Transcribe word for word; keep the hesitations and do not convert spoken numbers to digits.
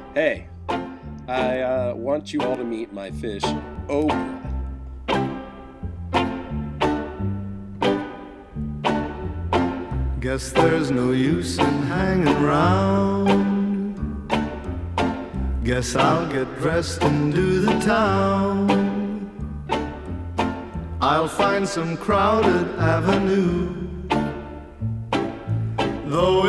Hey, I uh, want you all to meet my fish, Oprah. Guess there's no use in hanging round. Guess I'll get dressed and do the town. I'll find some crowded avenue, though